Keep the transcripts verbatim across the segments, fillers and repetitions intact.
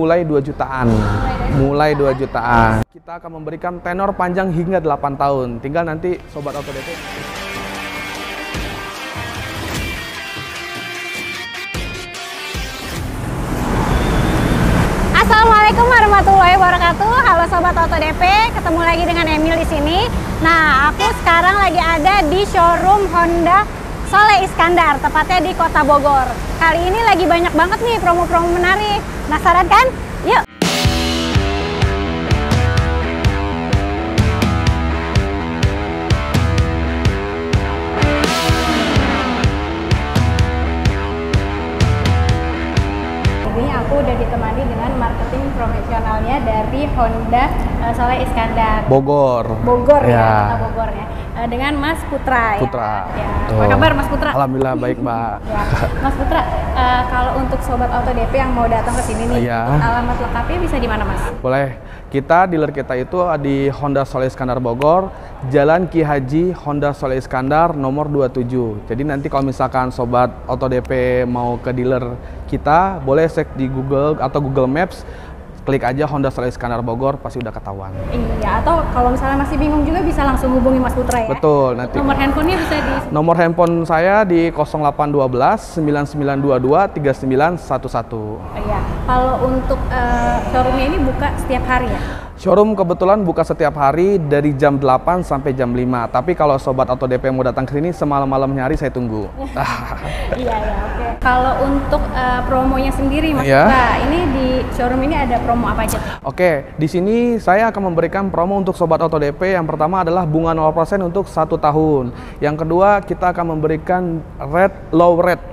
Mulai dua jutaan. Mulai dua jutaan. Kita akan memberikan tenor panjang hingga delapan tahun. Tinggal nanti Sobat Auto D P. Assalamualaikum warahmatullahi wabarakatuh. Halo Sobat Auto D P, ketemu lagi dengan Emil di sini. Nah, aku sekarang lagi ada di showroom Honda Soleh Iskandar, tepatnya di Kota Bogor. Kali ini lagi banyak banget nih promo-promo menarik. Penasaran kan? Yuk! Ini aku udah ditemani dengan marketing profesionalnya dari Honda uh, Soleh Iskandar. Bogor. Bogor ya, ya Kota Bogor ya. Uh, dengan Mas Putra. Putra. Ya. Ya. Apa kabar Mas Putra? Alhamdulillah baik, Mbak. Ya. Mas Putra, uh, kalau untuk Sobat Auto D P yang mau datang ke sini nih, ya. alamat lengkapnya bisa di mana, Mas? Boleh. Kita dealer kita itu di Honda Soleh Iskandar Bogor, Jalan Ki Haji Honda Soleh Iskandar nomor dua puluh tujuh. Jadi nanti kalau misalkan Sobat Auto D P mau ke dealer kita, boleh cek di Google atau Google Maps, klik aja Honda Soleh Iskandar Bogor, pasti udah ketahuan. Iya, atau kalau misalnya masih bingung juga bisa langsung hubungi Mas Putra ya? Betul, nanti. Nomor handphonenya bisa di... Nomor handphone saya di nol delapan satu dua sembilan sembilan dua dua tiga sembilan satu satu. Iya, kalau untuk uh, showroomnya ini buka setiap hari ya? Showroom kebetulan buka setiap hari dari jam delapan sampai jam lima. Tapi kalau Sobat Auto D P mau datang ke sini semalam-malamnya hari saya tunggu. Iya ya, oke. Kalau untuk uh, promonya sendiri Mas ya. Putra, ini di showroom ini ada promo apa aja? Oke, di sini saya akan memberikan promo untuk Sobat Auto D P. Yang pertama adalah bunga nol persen untuk satu tahun. Yang kedua kita akan memberikan rate low rate.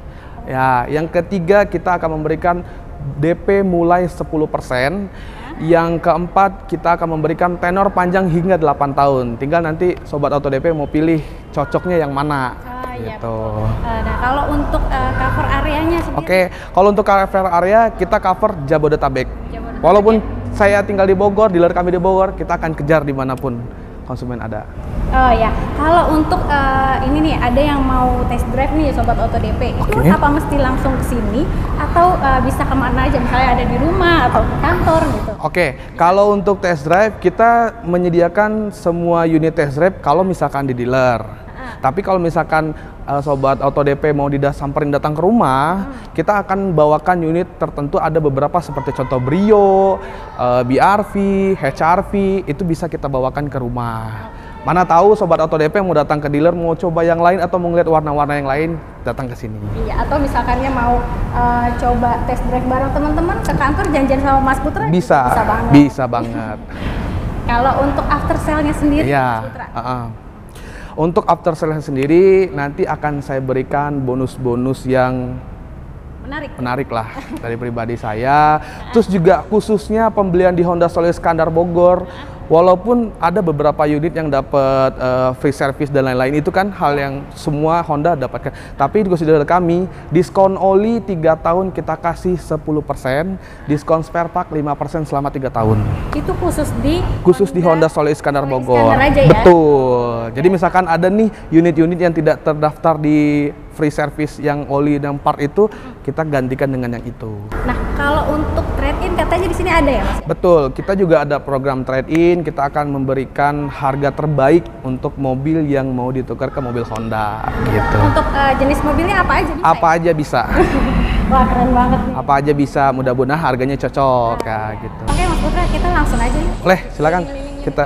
Ya, yang ketiga kita akan memberikan D P mulai sepuluh persen. Yang keempat, kita akan memberikan tenor panjang hingga delapan tahun. Tinggal nanti Sobat Auto D P mau pilih cocoknya yang mana. Ah, iya, gitu. Uh, nah, kalau untuk uh, cover areanya sendiri? Oke, kalau untuk cover area, kita cover Jabodetabek. Jabodetabek. Walaupun saya tinggal di Bogor, dealer kami di Bogor, kita akan kejar dimanapun konsumen ada. Oh ya, kalau untuk uh, ini nih, ada yang mau test drive nih Sobat Auto D P, itu okay. apa mesti langsung ke sini atau uh, bisa kemana aja, misalnya ada di rumah atau di kantor gitu? Oke, okay. Kalau untuk test drive kita menyediakan semua unit test drive kalau misalkan di dealer. Uh. Tapi kalau misalkan uh, Sobat Auto D P mau disamperin datang ke rumah, hmm. kita akan bawakan unit tertentu, ada beberapa seperti contoh Brio, uh, B R V, H R V, itu bisa kita bawakan ke rumah. Mana tahu Sobat Auto D P mau datang ke dealer, mau coba yang lain atau mau ngeliat warna-warna yang lain, datang ke sini. Iya, atau misalkannya mau uh, coba test drive bareng teman-teman ke kantor janjian sama Mas Putra? Bisa, bisa banget. Bisa banget. Kalau untuk after sale-nya sendiri, ya, Mas Putra? Uh -uh. Untuk after sale sendiri nanti akan saya berikan bonus-bonus yang menarik, menarik lah dari pribadi saya. Terus juga khususnya pembelian di Honda Soleh Iskandar Bogor. Walaupun ada beberapa unit yang dapat uh, free service dan lain-lain, itu kan hal yang semua Honda dapatkan. Tapi di konsideran kami, diskon oli tiga tahun kita kasih sepuluh persen, diskon spare part lima persen selama tiga tahun. Itu khusus di khusus Honda, di Honda Soleh Iskandar Bogor. Iskandar aja ya? Betul. Jadi misalkan ada nih unit-unit yang tidak terdaftar di free service yang oli dan part itu, kita gantikan dengan yang itu. Nah, kalau untuk trade-in katanya di sini ada ya, Mas? Betul, kita juga ada program trade-in, kita akan memberikan harga terbaik untuk mobil yang mau ditukar ke mobil Honda gitu. Untuk uh, jenis mobilnya apa aja bisa? Apa aja bisa. Wah, keren banget nih. Apa aja bisa, mudah-mudahan harganya cocok nah, ya gitu. Oke, Mas Putra, kita langsung aja nih. Boleh, silakan. Kita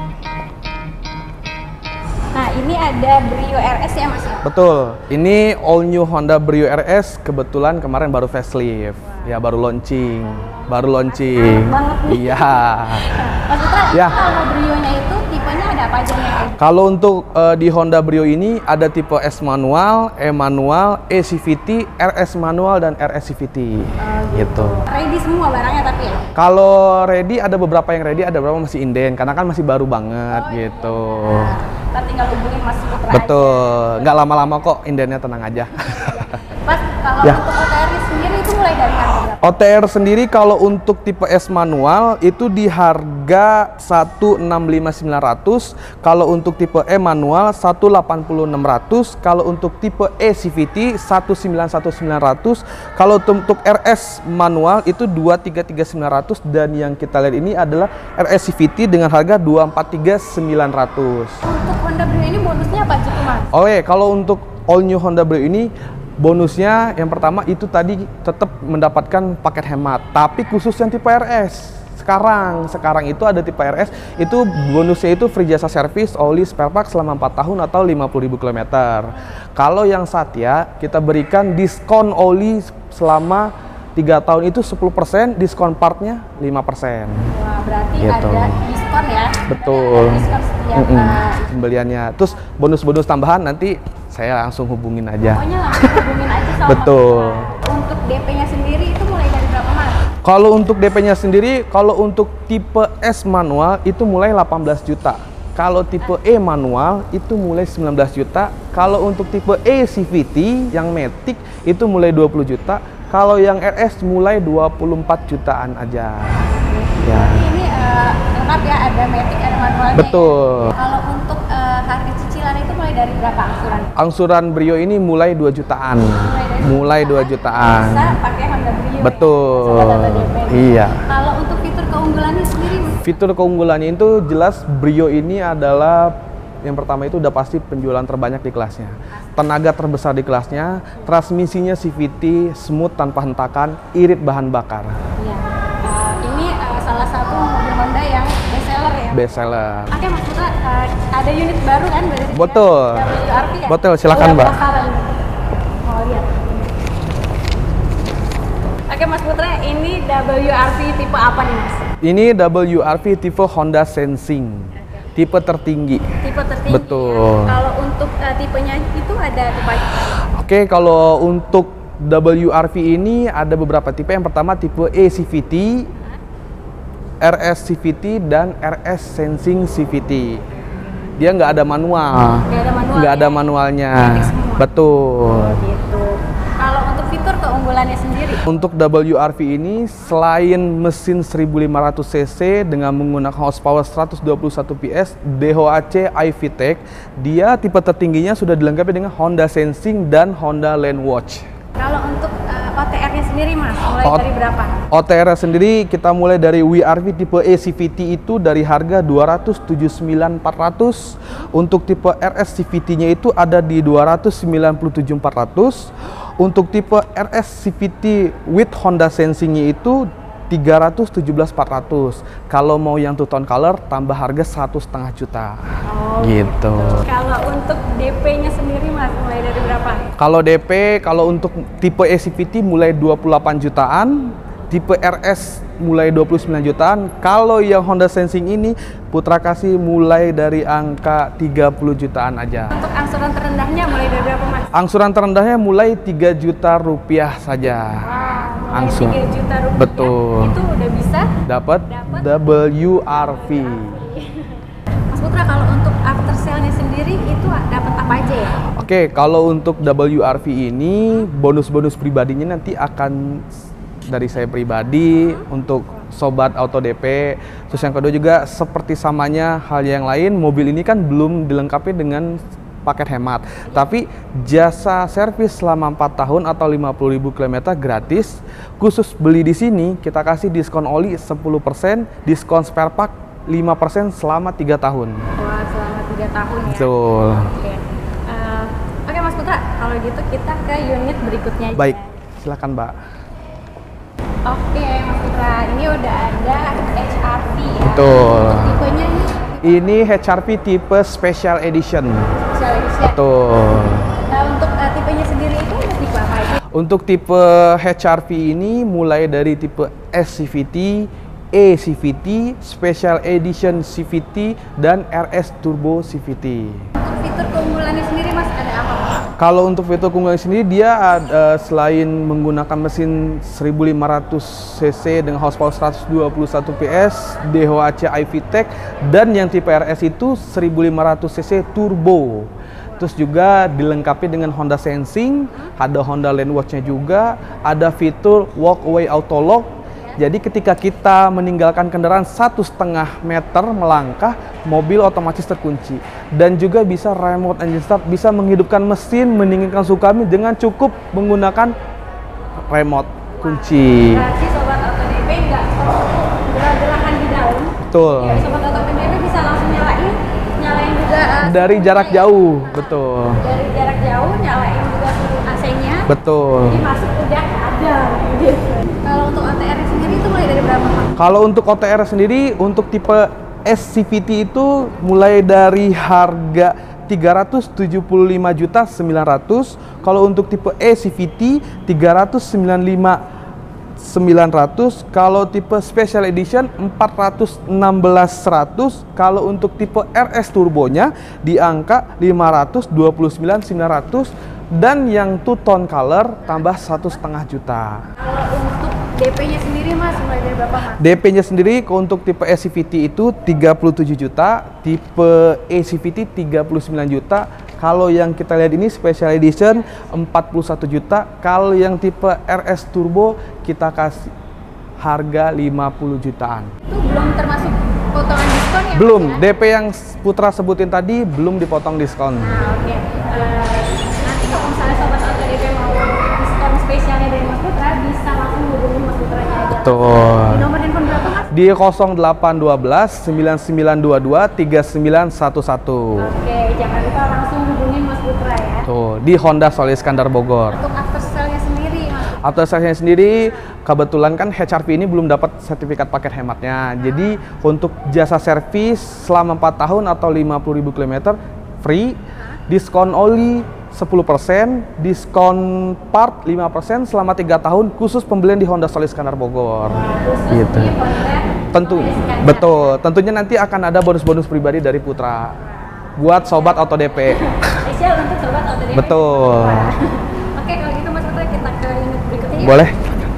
Nah, ini ada Brio R S ya, Mas? Betul, ini all new Honda Brio R S, kebetulan kemarin baru facelift. Wow. Ya, baru launching, baru launching. Banget nih. Iya. Mas Putra, ya. Kalau Brio-nya itu tipenya ada apa aja nih? Kalau untuk uh, di Honda Brio ini ada tipe S manual, E manual, E C V T, R S manual dan R S C V T. Uh, gitu. gitu. Ready semua barangnya tapi ya? Kalau ready ada beberapa yang ready, ada beberapa masih inden karena kan masih baru banget oh, gitu. Iya. Kita tinggal hubungin Mas Putra. Betul, nggak lama-lama kok, indennya tenang aja. Mas, kalau ya. untuk O T R sendiri itu mulai dari harga berapa? O T R sendiri kalau untuk tipe S manual itu di harga seratus enam puluh lima ribu sembilan ratus, kalau untuk tipe E manual seratus delapan puluh enam ribu enam ratus, kalau untuk tipe E C V T seratus sembilan puluh satu ribu sembilan ratus, kalau untuk R S manual itu dua ratus tiga puluh tiga ribu sembilan ratus, dan yang kita lihat ini adalah R S C V T dengan harga dua ratus empat puluh tiga ribu sembilan ratus. Untuk Honda Brio ini bonusnya apa sih, Mas? Oke, kalau untuk all new Honda Brio ini bonusnya yang pertama itu tadi tetap mendapatkan paket hemat, tapi khusus yang tipe R S. Sekarang, sekarang itu ada tipe R S, itu bonusnya itu free jasa servis, oli, spare part selama empat tahun atau lima puluh ribu kilometer. Kalau yang Satya, kita berikan diskon oli selama tiga tahun itu sepuluh persen, diskon partnya lima persen. Wah, berarti gitu. Ada diskon ya? Betul. Ada diskon setiap mm -mm. pembeliannya. Terus bonus-bonus tambahan nanti saya langsung hubungin aja. Pokoknya langsung hubungin aja sama Betul. Mas. Untuk D P-nya sendiri itu mulai dari berapa, Mas? Kalau untuk D P-nya sendiri, kalau untuk tipe S manual itu mulai delapan belas juta. Kalau tipe E manual itu mulai sembilan belas juta. Kalau untuk tipe E C V T yang Matic itu mulai dua puluh juta. Kalau yang R S mulai dua puluh empat jutaan aja. Ya. Berarti ini uh, lengkap ya, ada Matic, ada manualnya. Betul. Ya? Kalau untuk uh, harga cicilan itu mulai dari berapa angsuran? Angsuran Brio ini mulai dua jutaan. Mulai dua jutaan. Bisa pakai Honda Brio. Betul. Ya? D P. Iya. Kalau untuk fitur keunggulannya sendiri, Mas? Fitur keunggulannya itu jelas Brio ini adalah yang pertama itu udah pasti penjualan terbanyak di kelasnya, tenaga terbesar di kelasnya, transmisinya C V T, smooth tanpa hentakan, irit bahan bakar. Iya. Uh, ini uh, salah satu mobil Honda yang best seller ya? Best seller. Oke, Mas Putra, uh, ada unit baru kan dari sini? Betul. Ya? W R V ya? Betul, silakan, oh, Mbak. penasaran. Mau lihat. Oke, Mas Putra, ini W R V tipe apa nih, Mas? Ini W R V tipe Honda Sensing. Tipe tertinggi. Tipe tertinggi. Betul. Ya. Kalau untuk uh, tipenya itu ada tipe apa? Oke, kalau untuk W R V ini ada beberapa tipe. Yang pertama tipe E C V T, R S C V T, dan R S Sensing C V T. Dia nggak ada manual. Nggak ada manual. Nggak ya? ada manualnya. Semua. Betul. Oh, gitu. Kalau untuk fitur keunggulannya sendiri? Untuk W R V ini selain mesin seribu lima ratus cc dengan menggunakan horsepower seratus dua puluh satu P S, D H C I VTEC, dia tipe tertingginya sudah dilengkapi dengan Honda Sensing dan Honda Lane Watch. Kalau untuk uh, O T R-nya sendiri, Mas, mulai O dari berapa? O T R sendiri kita mulai dari W R V tipe E C V T itu dari harga dua ratus tujuh puluh sembilan ribu empat ratus. Untuk tipe R S C V T-nya itu ada di dua ratus sembilan puluh tujuh ribu empat ratus. Untuk tipe R S C V T with Honda Sensing-nya itu tiga ratus tujuh belas ribu empat ratus. Kalau mau yang two tone color tambah harga satu setengah juta. Oh, gitu. Kalau untuk D P-nya sendiri, Mas, mulai dari berapa? Kalau D P, kalau untuk tipe E C V T mulai dua puluh delapan jutaan, tipe R S mulai dua puluh sembilan jutaan. Kalau yang Honda Sensing ini Putra kasih mulai dari angka tiga puluh jutaan aja. Untuk angsuran terendahnya mulai dari berapa, Mas? Angsuran terendahnya mulai tiga juta rupiah saja. Wow, Angsuran. tiga juta rupiah. Betul. Itu udah bisa Dapat W R V. Mas Putra, kalau untuk after sale-nya sendiri itu dapat apa aja ya? Oke, kalau untuk W R V ini bonus-bonus pribadinya nanti akan dari saya pribadi untuk sobat auto D P. Terus yang kedua juga seperti samanya hal yang lain, mobil ini kan belum dilengkapi dengan paket hemat, tapi jasa servis selama empat tahun atau lima puluh ribu kilometer gratis. Khusus beli di sini kita kasih diskon oli sepuluh persen, diskon spare part lima persen selama tiga tahun. Wah, selama tiga tahun ya. Betul. Oke. Uh, Oke, Mas Putra, kalau gitu kita ke unit berikutnya aja. Baik, silakan, Mbak. Oke, Mas Putra, ini udah ada H R V ya. Betul. Untuk tipenya ini? Ini H R V tipe Special Edition. Special Edition. Betul. Nah, untuk uh, tipenya sendiri itu ada tipe apa aja? Untuk tipe H R V ini mulai dari tipe S C V T, E C V T, Special Edition C V T, dan R S Turbo C V T. Untuk fitur keunggulannya sendiri, Mas, ada apa? Kalau untuk fitur keunggulan sendiri dia ada, selain menggunakan mesin seribu lima ratus cc dengan horsepower seratus dua puluh satu P S, D H C I VTEC, dan yang tipe R S itu seribu lima ratus cc turbo. Terus juga dilengkapi dengan Honda Sensing, ada Honda Lane Watch-nya juga, ada fitur Walkway Auto Lock. Jadi ketika kita meninggalkan kendaraan satu setengah meter melangkah, mobil otomatis terkunci. Dan juga bisa remote engine start, bisa menghidupkan mesin, mendinginkan suhu kami dengan cukup menggunakan remote kunci. Berarti Sobat Auto D P nggak perlu gerah-gerahan di dalam. Betul. Ya, Sobat Auto D P bisa langsung nyalain, nyalain juga uh, Dari jarak ya. jauh, betul. Dari jarak jauh nyalain juga suhu A C-nya. Betul. Jadi masuk udah ada. Gitu. Kalau untuk O T R sendiri itu mulai dari berapa, Pak? Kalau untuk O T R sendiri, untuk tipe S C V T itu mulai dari harga tiga ratus tujuh puluh lima juta sembilan ratus. Kalau untuk tipe E C V T tiga ratus sembilan puluh lima juta sembilan ratus. Kalau tipe Special Edition empat ratus enam belas seratus. Kalau untuk tipe R S turbonya di angka lima ratus dua puluh sembilan sembilan ratus. Dan yang two tone color tambah satu setengah juta. Kalau untuk D P-nya sendiri, Mas, mulai dari berapa, Mas? D P-nya sendiri untuk tipe S C V T itu tiga puluh tujuh juta, tipe E C V T tiga puluh sembilan juta. Kalau yang kita lihat ini Special Edition empat puluh satu juta. Kalau yang tipe R S Turbo kita kasih harga lima puluh jutaan. Itu belum termasuk potongan diskon ya? Belum, Mas, ya? D P yang Putra sebutin tadi belum dipotong diskon. Nah, oke. Okay. Uh, nanti kalau misalnya Sobat Auto D P mau diskon spesialnya dari Mas Putra, bisa langsung hubungin Mas Putranya aja. Betul. Di nomor handphone berapa, Mas? Di nol delapan satu dua sembilan sembilan dua dua tiga sembilan satu satu. Oke, jangan lupa langsung hubungin Mas Putra ya. Tuh, di Honda Soul Iskandar Bogor. Untuk after sale-nya sendiri, Mas? After sales-nya sendiri, kebetulan kan H R V ini belum dapat sertifikat paket hematnya. Jadi untuk jasa servis selama empat tahun atau lima puluh ribu kilometer free, diskon oli sepuluh persen, diskon part lima persen selama tiga tahun khusus pembelian di Honda Soul Iskandar Bogor. Khusus Gitu. di Honda Tentu, Soul Iskandar. betul. Tentunya nanti akan ada bonus-bonus pribadi dari Putra buat Sobat Auto D P. Spesial untuk Sobat Auto D P. Betul. Oke, kalau gitu Mas Putra kita ke unit berikutnya ya. Boleh?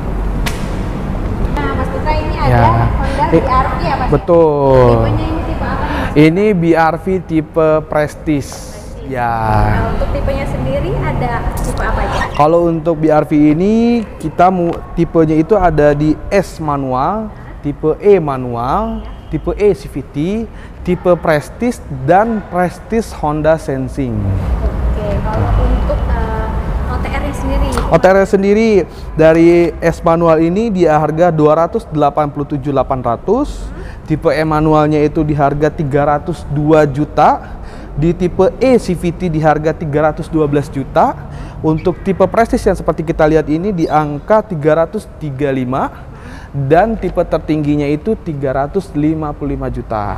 Nah, Mas Putra ini ada Ya. Honda Eh, B R V ya, Mas? Betul. Tipenya ini tipe apa nih, Mas? Ini B R V tipe Prestige. Ya. Nah, untuk tipenya sendiri ada tipe apa aja? Kalau untuk B R V ini kita mu, tipenya itu ada di S manual, tipe E manual, tipe E C V T, tipe Prestige dan Prestige Honda Sensing. Oke, kalau untuk uh, O T R-nya sendiri? O T R sendiri dari S manual ini di harga dua ratus delapan puluh tujuh ribu delapan ratus, tipe E manualnya itu di harga tiga ratus dua juta. Di tipe E C V T di harga tiga ratus dua belas juta. Untuk tipe Prestige yang seperti kita lihat ini di angka tiga ratus tiga puluh lima dan tipe tertingginya itu tiga ratus lima puluh lima juta.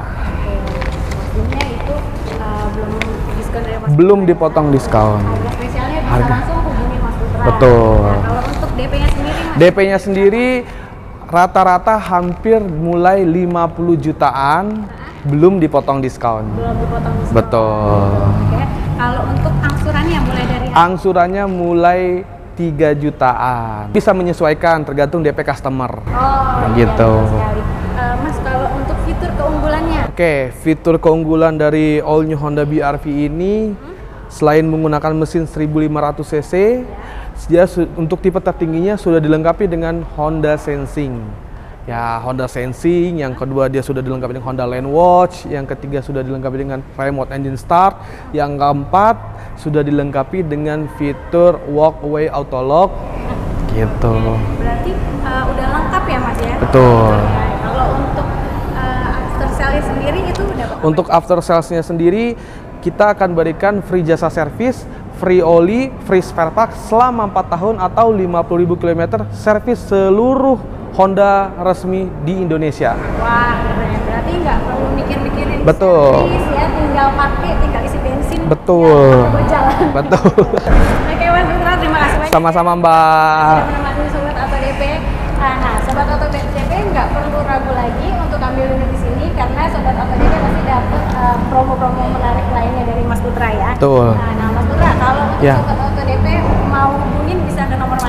Pastinya itu uh, belum diskon dari Mas Belum Putra, dipotong ya. diskon. Harga spesialnya bisa Harga. langsung hubungi Mas Putra. Betul. Nah, kalau untuk D P-nya sendiri, Mas? D P-nya sendiri rata-rata hampir mulai lima puluh jutaan, belum dipotong diskon. Belum dipotong diskon. Betul. Oke. Kalau untuk angsurannya mulai dari Angsurannya mulai tiga jutaan. Bisa menyesuaikan tergantung D P customer. Oh, Gitu. iya, betul sekali. Uh, Mas, kalau untuk fitur keunggulannya? Oke, fitur keunggulan dari all new Honda B R V ini selain menggunakan mesin seribu lima ratus cc, dia su- untuk tipe tertingginya sudah dilengkapi dengan Honda Sensing. Ya, Honda Sensing, yang kedua dia sudah dilengkapi dengan Honda Lane Watch, yang ketiga sudah dilengkapi dengan remote engine start, yang keempat sudah dilengkapi dengan fitur walkway auto lock. Gitu. Berarti uh, udah lengkap ya, Mas ya? Betul. Nah, kalau untuk uh, after sale sendiri itu udah apa? Untuk after sales-nya sendiri, kita akan berikan free jasa servis, free oli, free spare part selama empat tahun atau lima puluh ribu kilometer servis seluruh Honda resmi di Indonesia. Wah, keren. Berarti nggak perlu mikir-mikirin Betul. servis ya, tinggal pakai, tinggal isi bensin. Betul. Ya, buat jalan. Betul. Oke, Mas Putra, terima kasih banyak. Sama-sama, Mbak. Sudah menemani Sobat Auto D P. Nah, Sobat Auto D P nggak perlu ragu lagi untuk ambil unit di sini karena Sobat Auto D P pasti dapat uh, promo-promo menarik lainnya dari Mas Putra ya. Betul. Nah, nah Mas Putra, kalau untuk Ya. Sobat Auto D P mau hubungin bisa ke nomor mana?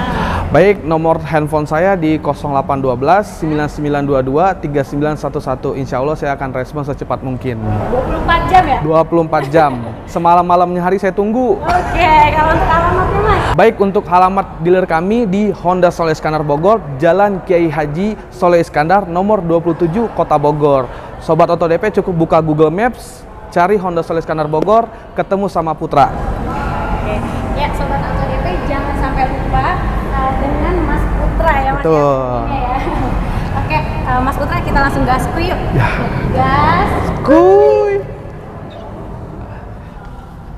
Baik, nomor handphone saya di nol delapan satu dua sembilan sembilan dua dua tiga sembilan satu satu. Insya Allah saya akan respon secepat mungkin. dua puluh empat jam ya? dua puluh empat jam. Semalam-malamnya hari saya tunggu. Oke, kalau untuk alamatnya Mas? Baik, untuk alamat dealer kami di Honda Soleh Iskandar Bogor, Jalan Kiai Haji Soleh Iskandar, nomor dua puluh tujuh, Kota Bogor. Sobat Oto D P cukup buka Google Maps, cari Honda Soleh Iskandar Bogor, ketemu sama Putra. Oke, ya Sobat Oto D P jangan sampai lupa uh, dengan Mas Putra ya Mas. Betul. Ya. Oke, uh, Mas Putra kita langsung gas yuk. Ya. Gas.